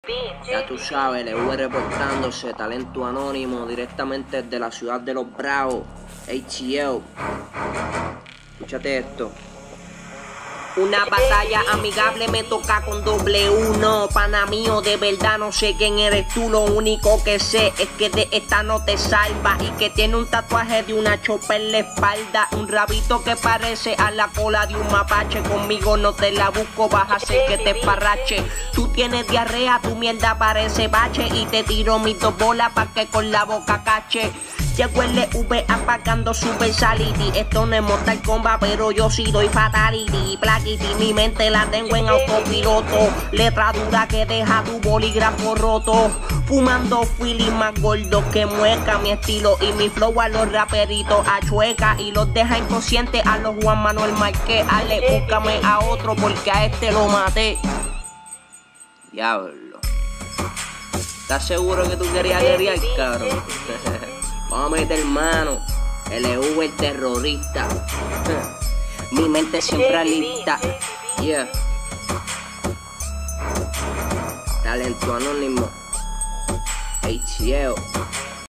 Ya tú sabes, LV reportándose, talento anónimo, directamente desde la ciudad de los Bravos, ATL. Escúchate esto. Una batalla amigable me toca con W1. Pana mío, de verdad no sé quién eres tú. Lo único que sé es que de esta no te salva. Y que tiene un tatuaje de una chopa en la espalda. Un rabito que parece a la cola de un mapache. Conmigo no te la busco, vas a hacer que te esparrache. Tú tienes diarrea, tu mierda parece bache. Y te tiro mis 2 bolas pa' que con la boca cache. Llegó el LV apagando su versality. Esto no es Mortal Kombat, pero yo sí doy fatality. Plaquity, mi mente la tengo en autopiloto. Letra dura que deja tu bolígrafo roto. Fumando feeling más gordo que mueca. Mi estilo y mi flow a los raperitos achueca. Y los deja inconscientes a los Juan Manuel Márquez. Ale, búscame a otro porque a este lo maté. Diablo. ¿Estás seguro que tú querías guerrear, cabrón? Vamos a meter mano. LV el terrorista. Mi mente siempre lista. Yeah. Talento anónimo. ATL.